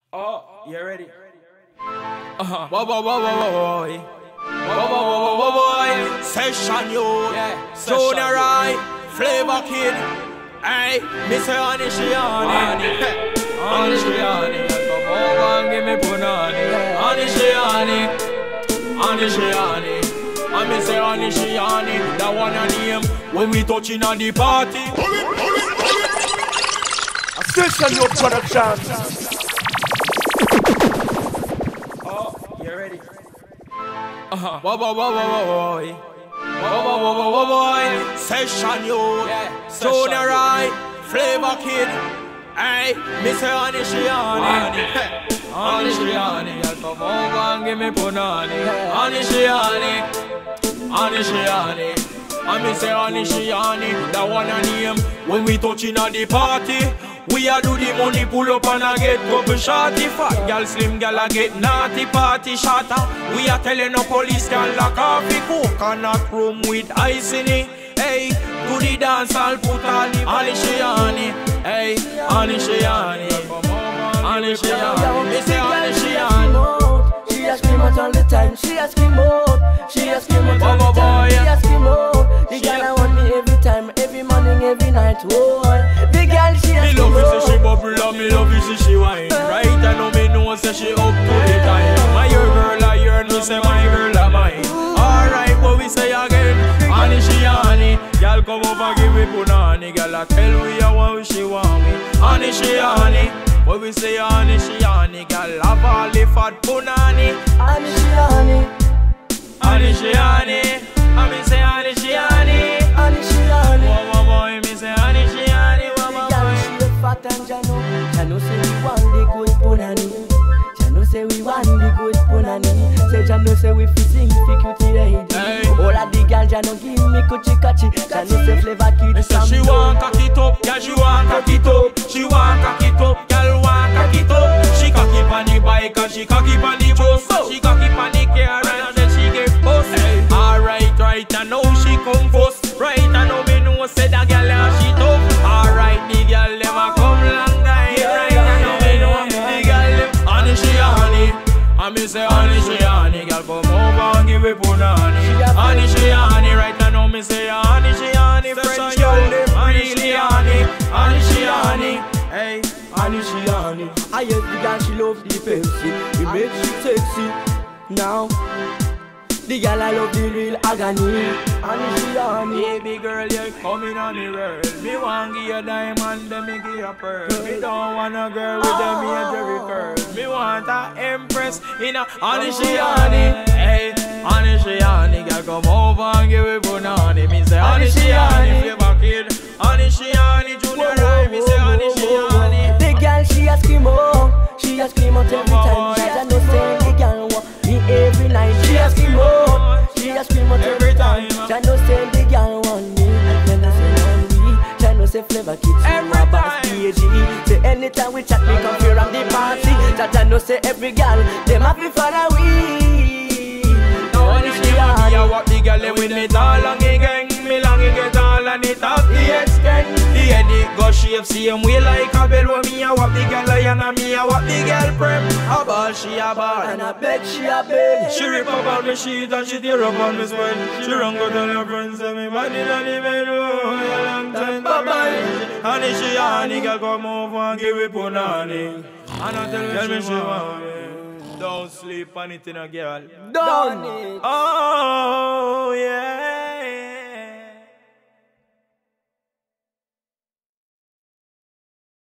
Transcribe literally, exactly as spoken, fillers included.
Oh, you ready? Uh-huh. Whoa, whoa, whoa, whoa, whoa, whoa. Whoa, whoa, whoa, whoa, whoa, whoa. Session you, yeah. Junior I, Flavor Kid. Hey, Mister Honey, she honey. Honey, she honey. Come over and give me punani. Honey, she honey. Honey, she honey. I me say honey, she honey. That one a name when we touching on the party. A Session you production. You ready? Uh-huh. Whoa, whoa, whoa, whoa, whoa, whoa. Whoa, whoa, whoa, whoa, whoa, whoa. Session you, yeah. Junior I, Flavor Kid. Hey, Mister Honey, she honey. Honey, she honey. I'll come over and give me punani. Honey, she honey. Honey, she honey. And me say honey, she honey. That one a name when we touching on the party. We a do the money, pull up and a get couple shorty. Fat gal, slim gal a get naughty party shatter. We a telling no police can lock off the coconut room with ice in it. Hey, to the dance I'll put all the honey she honey. Hey, honey she honey. Honey she honey. Me say honey she honey. She a scream out all the time. She a scream out. She a scream out all the time. She a scream out. The girl I want me every time, every morning, every night. Oh, the girl she a me scream out. Me love it say she bubble and me love it say she wine. Right I know me know say she up to the time. My your girl a yearn, me say my girl a mine. Alright, what we say again? Honey she honey. Girl come over give me punani. Girl a tell we a want she want me. Honey she honey. What we say honey she honey. Girl have all the fat punani. Honey she honey. Honey she honey. I me say honey she honey. Honey she honey. Whoa whoa boy me say honey she honey. Whoa whoa girl boy. she a fat and Jano. Jano say we want the good punani. Jano say we want the good punani. Say Jano say we fi sing fi cutie lady. Hey. All of the girl Jano give me kuchi kachi. Jano say Flavor Kid. Me say she want cock it up, girl she want cock it up. She want cock it up, girl want cock it up. She cock it on the bike and she cock it on the bus. She cock it on the car and then she get bust. Hey. Alright, right, I know she come first. Right, I know me know say that girl and she tough. Alright, the girl never come long time. Right, I know me know the girl them honey she honey. And me say honey she honey. Girl come over and give me punani. Honey she honey. Right, I know me say honey she honey. French girl them really honey. Honey she honey. Hey, honey she honey. I hear the girl she love the Pepsi. It makes she sexy. Now the girl I love the real agony. Honey she honey. Baby girl, you're coming on the world. Me want give you a diamond, then me give you a pearl. Me don't want a girl with a major curl. Me want a empress in a honey she honey. Hey, honey she honey. Girl come over and give me punani. Me say honey she honey. Flavor Kid. Honey she honey. Junior I. Me say honey she honey. The girl she a scream out. She a scream out every time. She a know say the girl want me every night. She a scream out. She a scream out every time. She know say the girl want me. When I say want me, she know say Flavor Kid. Every time. P G. Say anytime we chat, me come here on the party. She know say every girl them happy for a week. Now honey she honey. I walk the girl with me tall and gang. Me long you get all and it off the extent. The headache go shape same way like a bell. When me a walk the girl lion and me a walk the girl prep. A ball she a ball And I beg she a beg. she rip up on me sheet and she tear up on me sweat. She run go tell her friends say me body on the bed. Oh, a long time bye bye. Honey she honey, girl come over and give me punani. And I tell me she want me. Don't sleep on it in a girl. Done it. Oh.